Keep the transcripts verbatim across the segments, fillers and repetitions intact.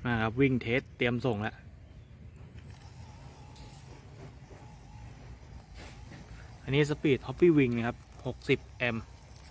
มาครับวิ่งเทสเตรียมส่งแล้วอันนี้สปีดฮอปปี้วิงนะครับหกสิบแอมป์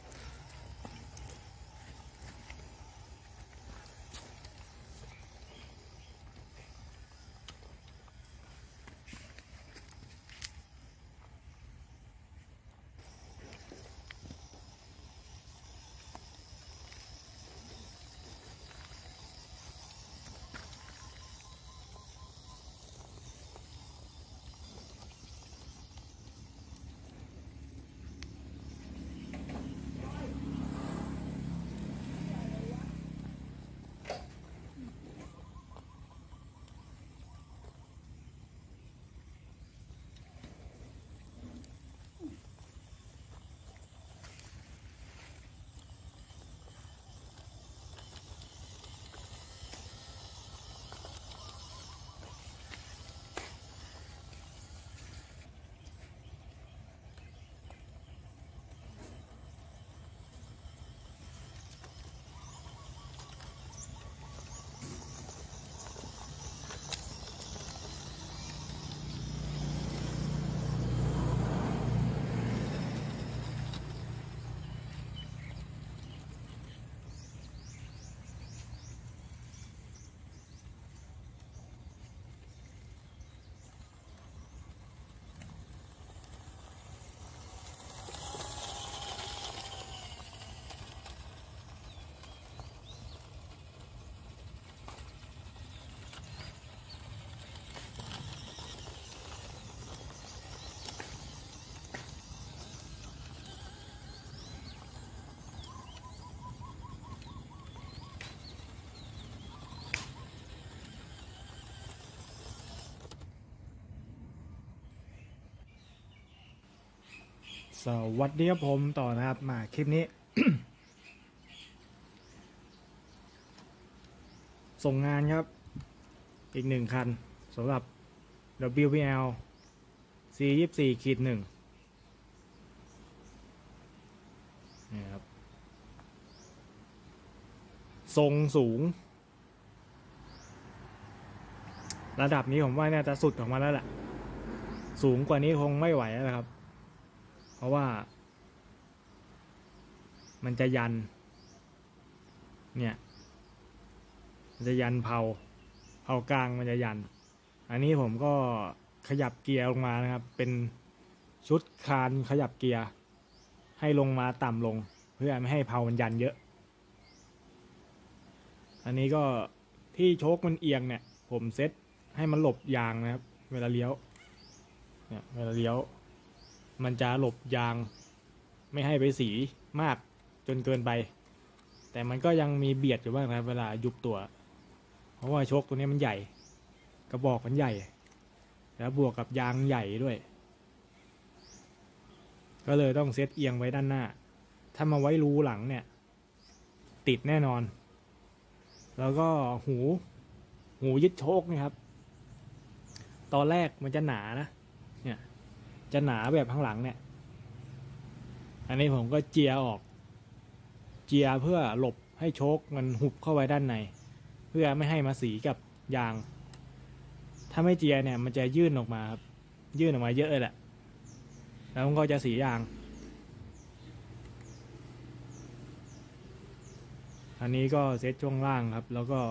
สวัสดีครับผมต่อนะครับมาคลิปนี้ ส่งงานครับอีกหนึ่งคันสำหรับ ดับเบิลยู พี แอล ซี ยี่สิบสี่ หนึ่ง นี่ครับทรงสูงระดับนี้ผมว่าน่าจะสุดออกมาแล้วแหละสูงกว่านี้คงไม่ไหวแล้วนะครับเพราะว่ามันจะยันเนี่ยมันจะยันเผาเผากลางมันจะยันอันนี้ผมก็ขยับเกียร์ลงมานะครับเป็นชุดคานขยับเกียร์ให้ลงมาต่ำลงเพื่อไม่ให้เผามันยันเยอะอันนี้ก็ที่โชคมันเอียงเนี่ยผมเซ็ตให้มันหลบยางนะครับเวลาเลี้ยวเนี่ยเวลาเลี้ยวมันจะหลบยางไม่ให้ไปสีมากจนเกินไปแต่มันก็ยังมีเบียดอยู่บ้างนะครับเวลายุบตัวเพราะว่าโชคตัวนี้มันใหญ่กระบอกมันใหญ่แล้วบวกกับยางใหญ่ด้วยก็เลยต้องเซตเอียงไว้ด้านหน้าถ้ามาไว้รูหลังเนี่ยติดแน่นอนแล้วก็หูหูยึดโชคนะครับตอนแรกมันจะหนานะเนี่ยจะหนาแบบข้างหลังเนี่ยอันนี้ผมก็เจียออกเจียเพื่อหลบให้โชคมันหุบเข้าไว้ด้านในเพื่อไม่ให้มาสีกับยางถ้าไม่เจียเนี่ยมันจะยื่นออกมาครับยื่นออกมาเยอะเลยแหละแล้วมันก็จะสียางอันนี้ก็เซตช่วงล่างครับแล้วก็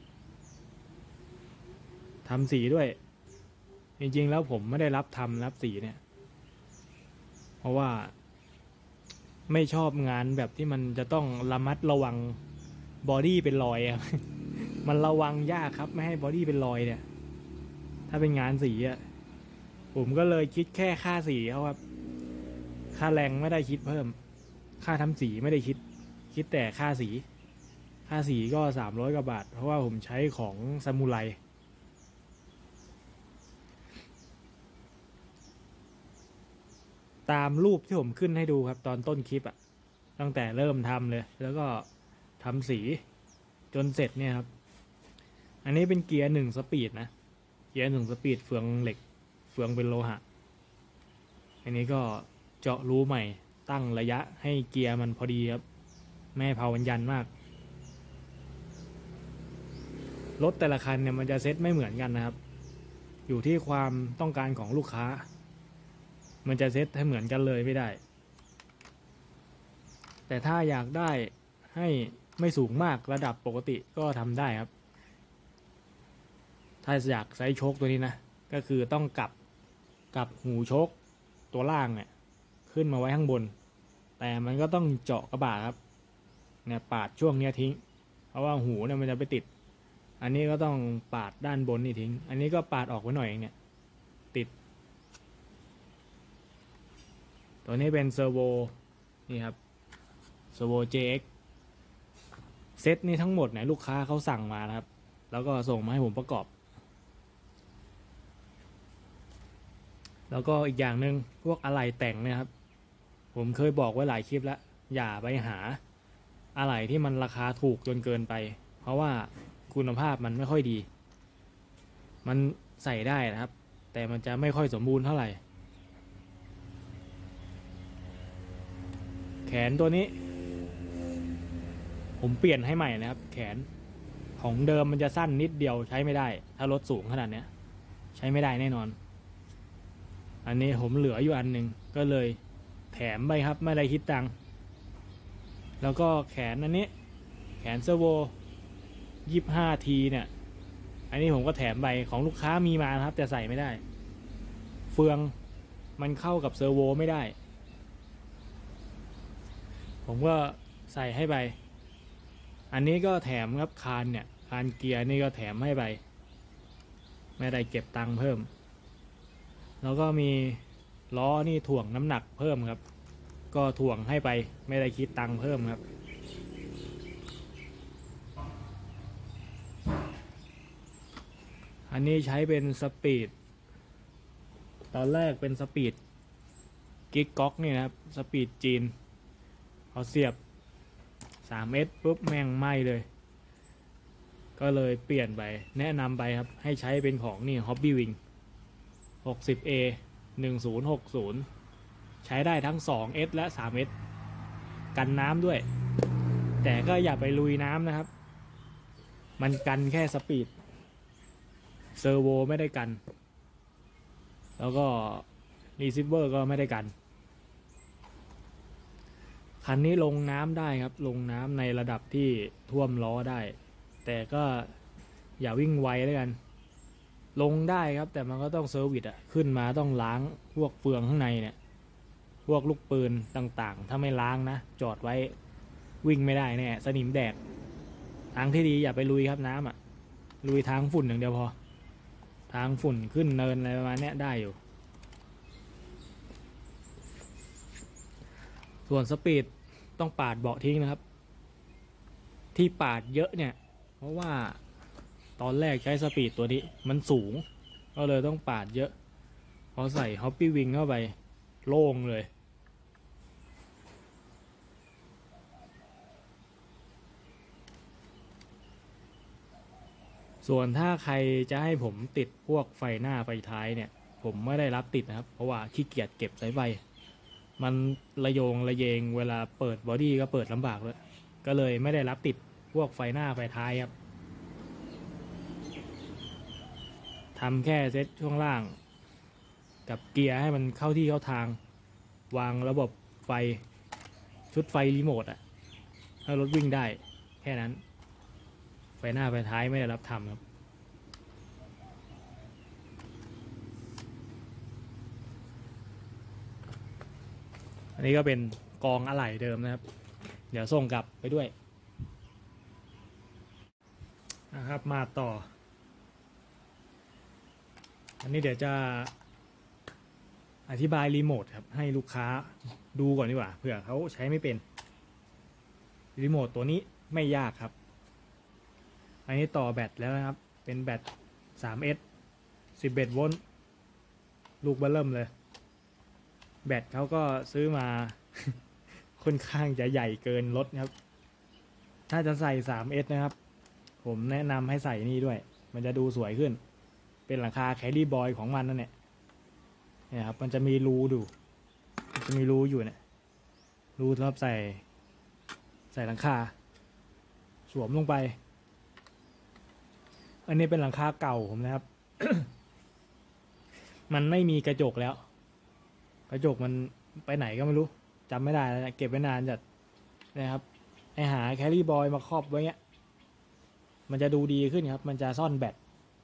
ทำสีด้วยจริงๆแล้วผมไม่ได้รับทำรับสีเนี่ยเพราะว่าไม่ชอบงานแบบที่มันจะต้องระมัดระวังบอดี้เป็นรอยอะ มันระวังยากครับไม่ให้บอดี้เป็นรอยเนี่ยถ้าเป็นงานสีอะผมก็เลยคิดแค่ค่าสีเขาครับค่าแรงไม่ได้คิดเพิ่มค่าทำสีไม่ได้คิดคิดแต่ค่าสีค่าสีก็สามร้อยกว่าบาทเพราะว่าผมใช้ของซามูไรตามรูปที่ผมขึ้นให้ดูครับตอนต้นคลิปอะตั้งแต่เริ่มทำเลยแล้วก็ทำสีจนเสร็จเนี่ยครับอันนี้เป็นเกียร์หนึ่งสปีดนะเกียร์หนึ่งสปีดเฟืองเหล็กเฟืองเป็นโลหะอันนี้ก็เจาะรูใหม่ตั้งระยะให้เกียร์มันพอดีครับไม่ให้เผามันยันมากรถแต่ละคันเนี่ยมันจะเซ็ตไม่เหมือนกันนะครับอยู่ที่ความต้องการของลูกค้ามันจะเซ็ตให้เหมือนกันเลยไม่ได้แต่ถ้าอยากได้ให้ไม่สูงมากระดับปกติก็ทำได้ครับถ้าอยากใช้โชคตัวนี้นะก็คือต้องกลับกลับหูโชคตัวล่างเนี่ยขึ้นมาไว้ข้างบนแต่มันก็ต้องเจาะกระบะครับเนี่ยปาดช่วงเนี้ยทิ้งเพราะว่าหูเนี่ยมันจะไปติดอันนี้ก็ต้องปาดด้านบนนี่ทิ้งอันนี้ก็ปาดออกไว้หน่อยเองเนี่ยติดตัวนี้เป็นเซอร์โวนี่ครับเซอร์โว เจ เอ็กซ์ เซตนี้ทั้งหมดเนี่ยลูกค้าเขาสั่งมานะครับแล้วก็ส่งมาให้ผมประกอบแล้วก็อีกอย่างหนึ่งพวกอะไหล่แต่งเนี่ยครับผมเคยบอกไว้หลายคลิปแล้วอย่าไปหาอะไหล่ที่มันราคาถูกจนเกินไปเพราะว่าคุณภาพมันไม่ค่อยดีมันใส่ได้นะครับแต่มันจะไม่ค่อยสมบูรณ์เท่าไหร่แขนตัวนี้ผมเปลี่ยนให้ใหม่นะครับแขนของเดิมมันจะสั้นนิดเดียวใช้ไม่ได้ถ้ารถสูงขนาดนี้ใช้ไม่ได้แน่นอนอันนี้ผมเหลืออยู่อันหนึ่งก็เลยแถมไปครับไม่ได้คิดตังค์แล้วก็แขนอันนี้แขนเซอร์โวยี่สิบห้าทีเนี่ยอันนี้ผมก็แถมไปของลูกค้ามีมาครับแต่ใส่ไม่ได้เฟืองมันเข้ากับเซอร์โวไม่ได้ผมก็ใส่ให้ไปอันนี้ก็แถมครับคานเนี่ยคานเกียร์นี่ก็แถมให้ไปไม่ได้เก็บตังค์เพิ่มแล้วก็มีล้อนี่ถ่วงน้ำหนักเพิ่มครับก็ถ่วงให้ไปไม่ได้คิดตังค์เพิ่มครับอันนี้ใช้เป็นสปีดตอนแรกเป็นสปีดกิ๊กก๊อกนี่นะครับสปีดจีนพอเสียบสามเอสปุ๊บแม่งไหม้เลยก็เลยเปลี่ยนไปแนะนำไปครับให้ใช้เป็นของนี่ Hobby Wing หกสิบ เอ หนึ่งศูนย์หกศูนย์ใช้ได้ทั้ง สองเอส และ สามเอส กันน้ำด้วยแต่ก็อย่าไปลุยน้ำนะครับมันกันแค่สปีดเซอร์โวไม่ได้กันแล้วก็รีซิฟเวอร์ก็ไม่ได้กันคันนี้ลงน้ำได้ครับลงน้ำในระดับที่ท่วมล้อได้แต่ก็อย่าวิ่งไวแล้วกันลงได้ครับแต่มันก็ต้องเซอร์วิสอะขึ้นมาต้องล้างพวกเฟืองข้างในเนี่ยพวกลูกปืนต่างๆถ้าไม่ล้างนะจอดไว้วิ่งไม่ได้แน่สนิมแดกทางที่ดีอย่าไปลุยครับน้ำอะลุยทางฝุ่นอย่างเดียวพอทางฝุ่นขึ้นเนินอะไรประมาณนี้ได้อยู่ส่วนสปีดต้องปาดเบาะทิ้งนะครับที่ปาดเยอะเนี่ยเพราะว่าตอนแรกใช้สปีดตัวนี้มันสูงก็เลยต้องปาดเยอะพอใส่ Hobby Wing เข้าไปโล่งเลยส่วนถ้าใครจะให้ผมติดพวกไฟหน้าไฟท้ายเนี่ยผมไม่ได้รับติดนะครับเพราะว่าขี้เกียจเก็บสายไฟมันระโยงระเยงเวลาเปิดบอดี้ก็เปิดลำบากเลยก็เลยไม่ได้รับติดพวกไฟหน้าไฟท้ายครับทำแค่เซตช่วงล่างกับเกียร์ให้มันเข้าที่เข้าทางวางระบบไฟชุดไฟรีโมทอะให้รถวิ่งได้แค่นั้นไฟหน้าไฟท้ายไม่ได้รับทำครับอันนี้ก็เป็นกองอะไหล่เดิมนะครับเดี๋ยวส่งกลับไปด้วยนะครับมาต่ออันนี้เดี๋ยวจะอธิบายรีโมทครับให้ลูกค้าดูก่อนดีกว่าเผื่อเขาใช้ไม่เป็นรีโมทตัวนี้ไม่ยากครับอันนี้ต่อแบตแล้วนะครับเป็นแบต สามเอส สิบเอ็ดโวลต์ลูกเบอร์เริ่มเลยแบตเขาก็ซื้อมา ค่อนข้างจะใหญ่เกินรถครับถ้าจะใส่ สามเอส นะครับผมแนะนำให้ใส่นี่ด้วยมันจะดูสวยขึ้นเป็นหลังคาแครี่บอยของมันนั่นแหละเนี่ยครับมันจะมีรูดูมันจะมีรูอยู่เนี่ยรูสำหรับใส่ใส่หลังคาสวมลงไปอันนี้เป็นหลังคาเก่าผมนะครับ มันไม่มีกระจกแล้ว กระจกมันไปไหนก็ไม่รู้จำไม่ได้แล้วนะเก็บไว้นานจัดนะครับไอหาแครี่บอยมาครอบไว้เงี้ยมันจะดูดีขึ้นครับ มันจะซ่อนแบต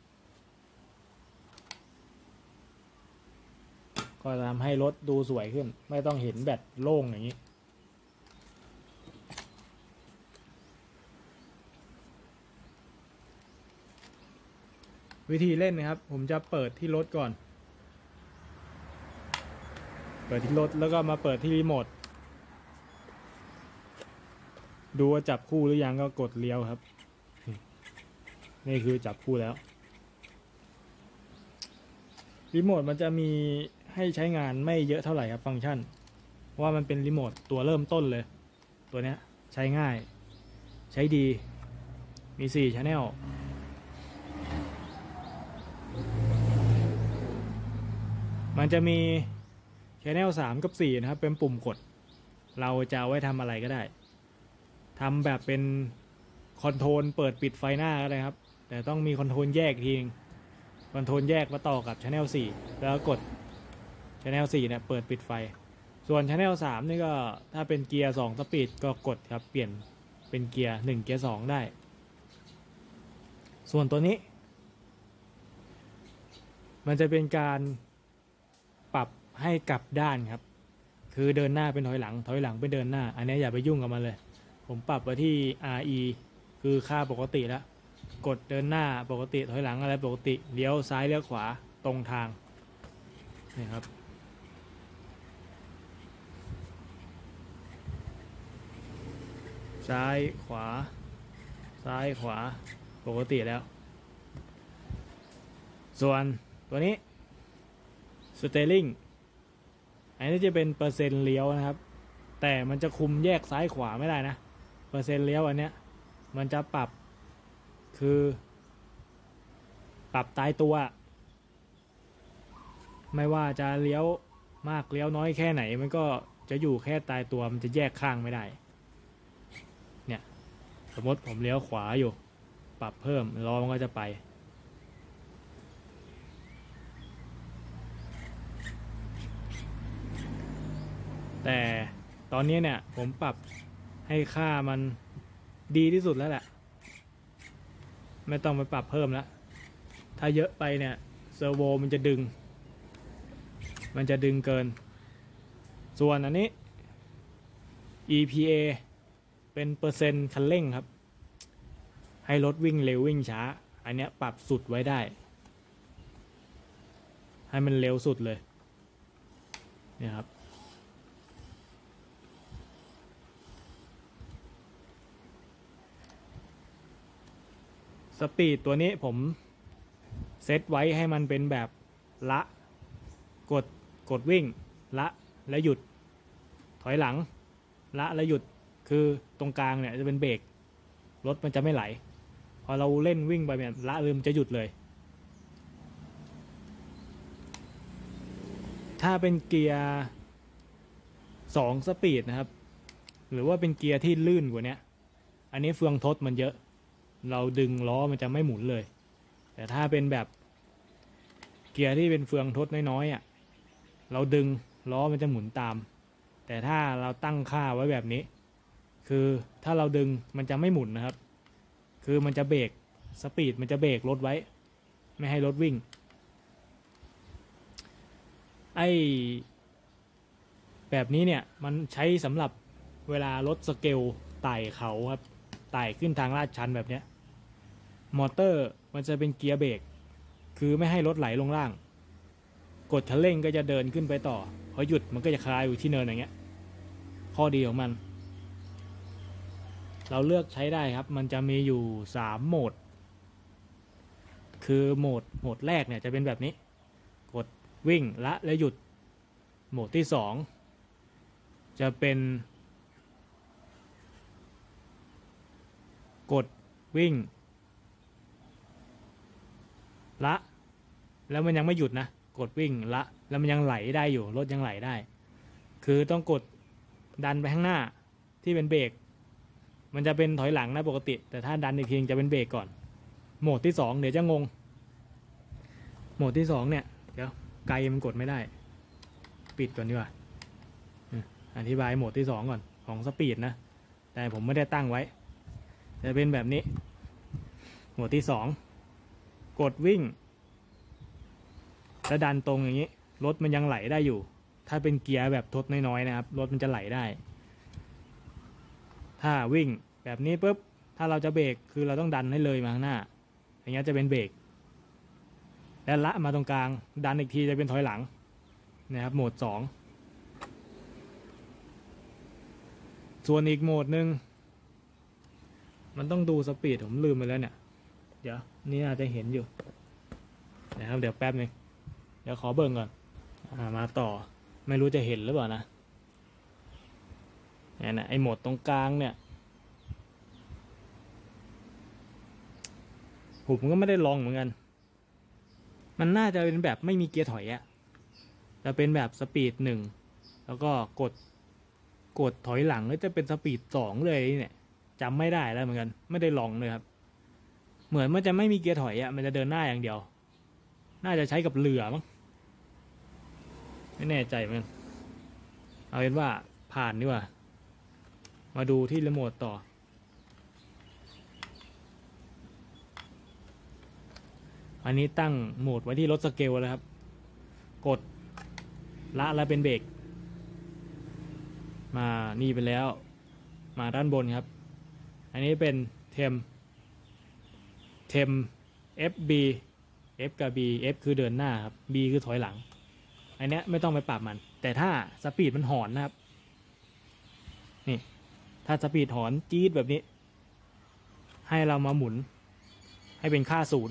ก็ทำให้รถดูสวยขึ้นไม่ต้องเห็นแบตโล่งอย่างนี้วิธีเล่นนะครับผมจะเปิดที่รถก่อนเปิดที่รถแล้วก็มาเปิดที่รีโมทดูว่าจับคู่หรือยังก็กดเลี้ยวครับนี่คือจับคู่แล้วรีโมทมันจะมีให้ใช้งานไม่เยอะเท่าไหร่ครับฟังก์ชันเพราะว่ามันเป็นรีโมทตัวเริ่มต้นเลยตัวเนี้ยใช้ง่ายใช้ดีมีสี่ channel มันจะมี channel สามกับสี่นะครับเป็นปุ่มกดเราจะเอาไว้ทำอะไรก็ได้ทำแบบเป็นคอนโทรลเปิดปิดไฟหน้าก็ได้ครับแต่ต้องมีคอนโทรลแยกทีนึงคอนโทรลแยกมาต่อกับ channel สี่แล้วกด channel สี่เนี่ยเปิดปิดไฟส่วน channel สามนี่ก็ถ้าเป็นเกียร์สองสปีดก็กดครับเปลี่ยนเป็นเกียร์หนึ่งเกียร์สองได้ส่วนตัวนี้มันจะเป็นการปรับให้กลับด้านครับคือเดินหน้าเป็นถอยหลังถอยหลังเป็นเดินหน้าอันนี้อย่าไปยุ่งกับมันเลยผมปรับไว้ที่ อาร์ อี คือค่าปกติแล้วกดเดินหน้าปกติถอยหลังอะไรปกติเลี้ยวซ้ายเลี้ยวขวาตรงทางนี่ครับซ้ายขวาซ้ายขวาปกติแล้วส่วนตัวนี้สเตอร์ลิงอันนี้จะเป็นเปอร์เซ็นต์เลี้ยวนะครับแต่มันจะคุมแยกซ้ายขวาไม่ได้นะเปอร์เซ็นต์เลี้ยวอันเนี้ยมันจะปรับคือปรับตายตัวไม่ว่าจะเลี้ยวมากเลี้ยวน้อยแค่ไหนมันก็จะอยู่แค่ตายตัวมันจะแยกข้างไม่ได้เนี่ยสมมติผมเลี้ยวขวาอยู่ปรับเพิ่มล้อมันก็จะไปแต่ตอนนี้เนี่ยผมปรับให้ค่ามันดีที่สุดแล้วแหละไม่ต้องไปปรับเพิ่มแล้วถ้าเยอะไปเนี่ยเซอร์โวมันจะดึงมันจะดึงเกินส่วนอันนี้ อี พี เอ เป็นเปอร์เซ็นต์คันเร่งครับให้รถวิ่งเร็ววิ่งช้าอันเนี้ยปรับสุดไว้ได้ให้มันเร็วสุดเลยเนี่ยครับสปีดตัวนี้ผมเซตไว้ให้มันเป็นแบบละกดกดวิ่งละและหยุดถอยหลังละและหยุดคือตรงกลางเนี่ยจะเป็นเบรกรถมันจะไม่ไหลพอเราเล่นวิ่งไปเนี่ยละลืมจะหยุดเลยถ้าเป็นเกียร์สองสปีดนะครับหรือว่าเป็นเกียร์ที่ลื่นกว่านี้อันนี้เฟืองทดมันเยอะเราดึงล้อมันจะไม่หมุนเลยแต่ถ้าเป็นแบบเกียร์ที่เป็นเฟืองทดน้อยๆอ่ะเราดึงล้อมันจะหมุนตามแต่ถ้าเราตั้งค่าไว้แบบนี้คือถ้าเราดึงมันจะไม่หมุนนะครับคือมันจะเบรกสปีดมันจะเบรกรถไว้ไม่ให้รถวิ่งไอ้แบบนี้เนี่ยมันใช้สำหรับเวลารถสเกลไต่เขาครับไต่ขึ้นทางลาดชันแบบนี้มอเตอร์มันจะเป็นเกียร์เบรกคือไม่ให้รถไหลลงล่างกดคันเร่งก็จะเดินขึ้นไปต่อพอหยุดมันก็จะคลายอยู่ที่เนินอย่างเงี้ยข้อดีของมันเราเลือกใช้ได้ครับมันจะมีอยู่สามโหมดคือโหมดโหมดแรกเนี่ยจะเป็นแบบนี้กดวิ่งละและหยุดโหมดที่สองจะเป็นกดวิ่งละแล้วมันยังไม่หยุดนะกดวิ่งละแล้วมันยังไหลได้อยู่รถยังไหลได้คือต้องกดดันไปข้างหน้าที่เป็นเบรกมันจะเป็นถอยหลังนะปกติแต่ถ้าดันอีกทีจะเป็นเบรกก่อนโหมดที่สองเดี๋ยวจะงงโหมดที่สองเนี่ยเดี๋ยวไกลมันกดไม่ได้ปิดก่อนดีกว่าอธิบายโหมดที่สองก่อนของสปีดนะแต่ผมไม่ได้ตั้งไว้จะเป็นแบบนี้โหมดที่สองกดวิ่งแล้วดันตรงอย่างนี้รถมันยังไหลได้อยู่ถ้าเป็นเกียร์แบบทดน้อยๆนะครับรถมันจะไหลได้ถ้าวิ่งแบบนี้ปุ๊บถ้าเราจะเบรกคือเราต้องดันให้เลยมาข้างหน้าอย่างเงี้ยจะเป็นเบรกและละมาตรงกลางดันอีกทีจะเป็นถอยหลังนะครับโหมดสองส่วนอีกโหมดหนึ่งมันต้องดูสปีดผมลืมไปแล้วเนี่ยเดี๋ยวนี่อาจจะเห็นอยู่นะครับเดี๋ยวแป๊บนึงเดี๋ยวขอเบิ่งก่อนอ่ามาต่อไม่รู้จะเห็นหรือเปล่านะเนี่ยนะไอโหมดตรงกลางเนี่ยผมก็ไม่ได้ลองเหมือนกันมันน่าจะเป็นแบบไม่มีเกียร์ถอยอะจะเป็นแบบสปีดหนึ่งแล้วก็กดกดถอยหลังแล้วจะเป็นสปีดสองเลยเนี่ยจำไม่ได้แล้วเหมือนกันไม่ได้ลองเลยครับเหมือนมันจะไม่มีเกียร์ถอยอะมันจะเดินหน้าอย่างเดียวน่าจะใช้กับเรือมั้งไม่แน่ใจเหมือนกันเอาเป็นว่าผ่านดีกว่ามาดูที่รีโมทต่ออันนี้ตั้งโหมดไว้ที่รถสเกลแล้วครับกดละแล้วเป็นเบรกมานี่ไปแล้วมาด้านบนครับอันนี้เป็นเทมเทม เอฟ บี F กับ B F คือเดินหน้าครับ B คือถอยหลังอันนี้ไม่ต้องไปปรับมันแต่ถ้าสปีดมันหอนนะครับนี่ถ้าสปีดหอนจี๊ดแบบนี้ให้เรามาหมุนให้เป็นค่าศูนย์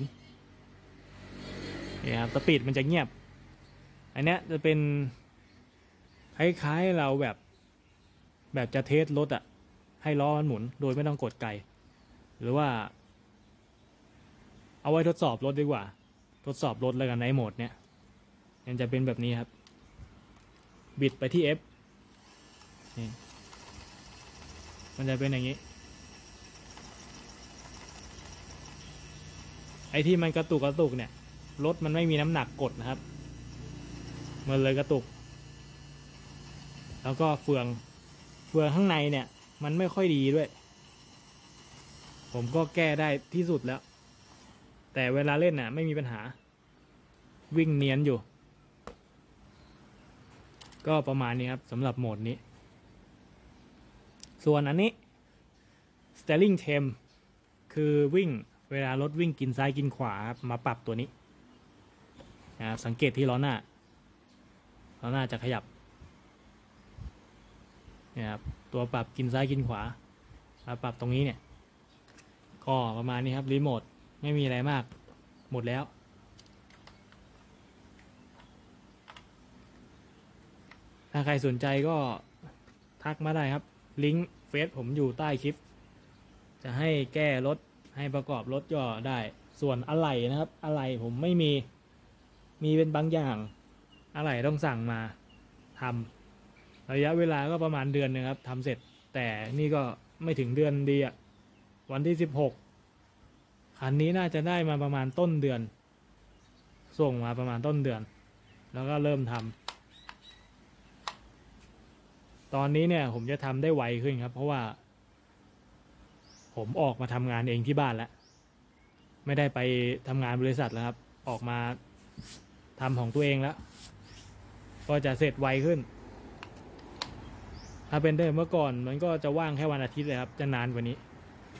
นี่ครับสปีดมันจะเงียบอันนี้จะเป็นคล้ายๆเราแบบแบบจะเทสรถอ่ะให้ล้อมันหมุนโดยไม่ต้องกดไกลหรือว่าเอาไว้ทดสอบรถดีกว่าทดสอบรถแล้วกันในโหมดเนี้ยมันจะเป็นแบบนี้ครับบิดไปที่ F นี่มันจะเป็นอย่างนี้ไอ้ที่มันกระตุกกระตุกเนี่ยรถมันไม่มีน้ำหนักกดนะครับมันเลยกระตุกแล้วก็เฟืองเฟืองข้างในเนี่ยมันไม่ค่อยดีด้วยผมก็แก้ได้ที่สุดแล้วแต่เวลาเล่นน่ะไม่มีปัญหาวิ่งเนียนอยู่ก็ประมาณนี้ครับสำหรับโหมดนี้ส่วนอันนี้ Steering Temp คือวิ่งเวลารถวิ่งกินซ้ายกินขวาครับมาปรับตัวนี้นะครับสังเกตที่ล้อหน้าล้อหน้าจะขยับเนี่ยครับตัวปรับกินซ้ายกินขวามาปรับตรงนี้เนี่ยก็ประมาณนี้ครับรีโมทไม่มีอะไรมากหมดแล้วถ้าใครสนใจก็ทักมาได้ครับลิงก์เฟซผมอยู่ใต้คลิปจะให้แก้รถให้ประกอบรถก็ได้ส่วนอะไหล่นะครับอะไหล่ผมไม่มีมีเป็นบางอย่างอะไหล่ต้องสั่งมาทำระยะเวลาก็ประมาณเดือนนึงครับทำเสร็จแต่นี่ก็ไม่ถึงเดือนดีอ่ะวันที่สิบหกคันนี้น่าจะได้มาประมาณต้นเดือนส่งมาประมาณต้นเดือนแล้วก็เริ่มทำตอนนี้เนี่ยผมจะทำได้ไวขึ้นครับเพราะว่าผมออกมาทำงานเองที่บ้านแล้วไม่ได้ไปทำงานบริษัทแล้วครับออกมาทำของตัวเองแล้วก็จะเสร็จไวขึ้นถ้าเป็นเดิมเมื่อก่อนมันก็จะว่างแค่วันอาทิตย์เลยครับจะนานกว่านี้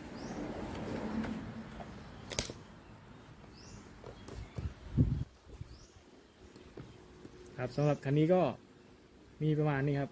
ครับสำหรับคันนี้ก็มีประมาณนี้ครับ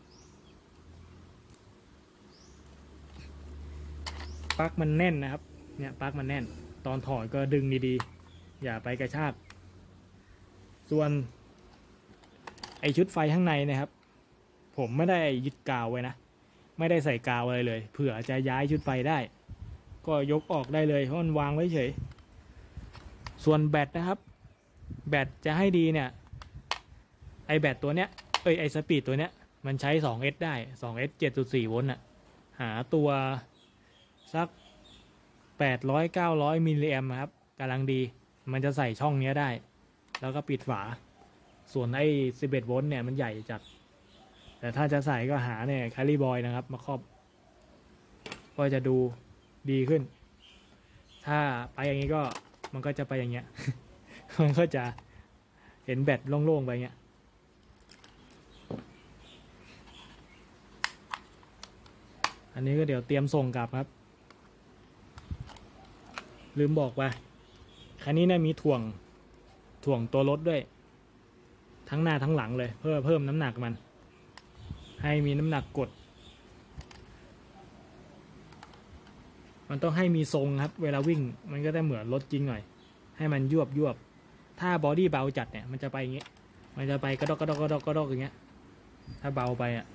ปลั๊กมันแน่นนะครับเนี่ยปลั๊กมันแน่นตอนถอดก็ดึงดีๆอย่าไปกระชากส่วนไอชุดไฟข้างในนะครับผมไม่ได้ยึดกาวไว้นะไม่ได้ใส่กาวอะไรเลยเผื่อจะย้ายชุดไฟได้ก็ยกออกได้เลยเพราะมันวางไว้เฉยส่วนแบตนะครับแบตจะให้ดีเนี่ยไอแบตตัวเนี้ยเอ้ยไอสปีดตัวเนี้ยมันใช้ สองเอส ได้ สองเอส เจ็ดจุดสี่ โวลต์น่ะหาตัวสักแปดร้อย เก้าร้อยมิลลิแอมป์ครับกำลังดี มันจะใส่ช่องนี้ได้ แล้วก็ปิดฝา ส่วนไอ้สิบเอ็ดโวลต์เนี่ยมันใหญ่จัด แต่ถ้าจะใส่ก็หาเนี่ยแคลรี่บอยนะครับมาครอบก็จะดูดีขึ้น ถ้าไปอย่างนี้ก็มันก็จะไปอย่างเงี้ย มันก็จะเห็นแบตโล่งๆไปเงี้ย อันนี้ก็เดี๋ยวเตรียมส่งกลับครับ ลืมบอกไปคันนี้เนี่ยมีถ่วงถ่วงตัวรถด้วย ทั้งหน้าทั้งหลังเลยเพื่อเพิ่มน้ำหนักมัน ให้มีน้ำหนักกด มันต้องให้มีทรงครับเวลาวิ่งมันก็ได้เหมือนรถจริงหน่อยให้มันยวบยวบถ้าบอดี้เบาจัดเนี่ยมันจะไปอย่างเงี้ยมันจะไปกระดกกระดกกระดกกระดกอย่างเงี้ยถ้าเบาไปอ่ะ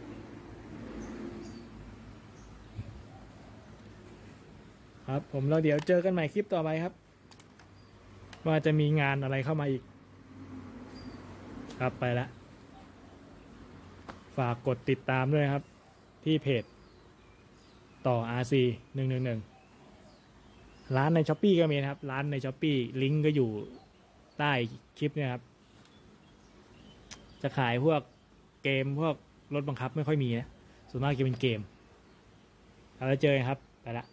ครับผมแล้วเดี๋ยวเจอกันใหม่คลิปต่อไปครับว่าจะมีงานอะไรเข้ามาอีกครับไปละฝากกดติดตามด้วยครับที่เพจต่อ อาร์ ซี หนึ่งหนึ่งหนึ่งร้านใน Shopee ก็มีนะครับร้านใน Shopee ลิงก์ก็อยู่ใต้คลิปเนี่ยครับจะขายพวกเกมพวกรถบังคับไม่ค่อยมีนะส่วนมากจะเป็นเกมแล้วเจอกันครับไปละ